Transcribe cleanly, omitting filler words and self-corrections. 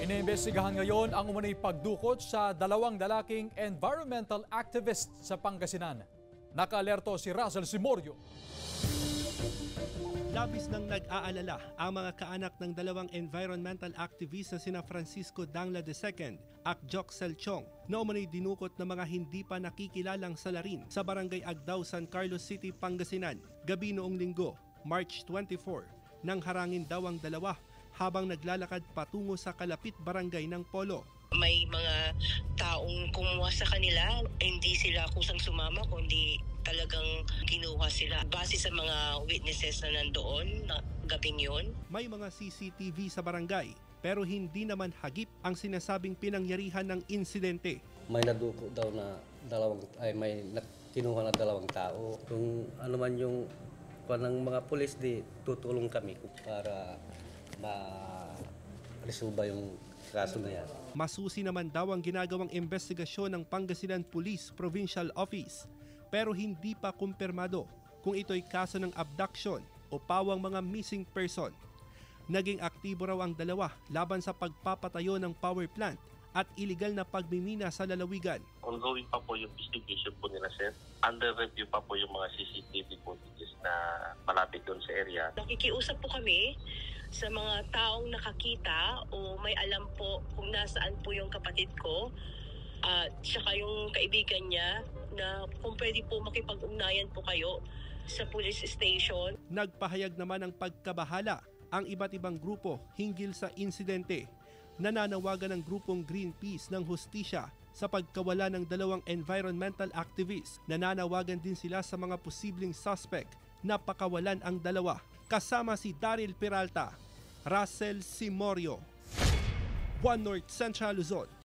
Iniimbestigahan ngayon ang umunay pagdukot sa dalawang lalaking environmental activist sa Pangasinan. Nakaalerto si Russell Simorio. Labis nang nag-aalala ang mga kaanak ng dalawang environmental activist na sina Francisco Dangla II at Joxel Chong na umunay dinukot ng mga hindi pa nakikilalang salarin sa barangay Agdao, San Carlos City, Pangasinan, gabi noong linggo, March 24, nang harangin daw ang dalawa habang naglalakad patungo sa kalapit barangay ng Polo. May mga taong kumuha sa kanila, hindi sila kusang sumama kundi talagang kinuha sila base sa mga witnesses na nandoon na gabing yun. May mga CCTV sa barangay pero hindi naman hagip ang sinasabing pinangyarihan ng insidente. May naduko daw na may kinuha na dalawang tao. Kung ano man yung ng mga pulis, di tutulong kami para ma-resolba yung kaso na yan. Masusi naman daw ang ginagawang investigasyon ng Pangasinan Police Provincial Office pero hindi pa kumpirmado kung ito'y kaso ng abduction o pawang mga missing person. Naging aktibo raw ang dalawa laban sa pagpapatayo ng power plant at iligal na pagmimina sa lalawigan. Ongoing pa po yung investigation po nila, sir. Under review pa po yung mga CCTV footages na malapit doon sa area. Nakikiusap po kami sa mga taong nakakita o may alam po kung nasaan po yung kapatid ko at saka yung kaibigan niya na kung pwede po makipag-ugnayan po kayo sa police station. Nagpahayag naman ng pagkabahala ang iba't ibang grupo hinggil sa insidente. Nananawagan ng grupong Greenpeace ng hustisya sa pagkawala ng dalawang environmental activists. Nananawagan din sila sa mga posibleng suspect na pakawalan ang dalawa. Kasama si Daryl Peralta, Russell Simorio, One North Central Luzon.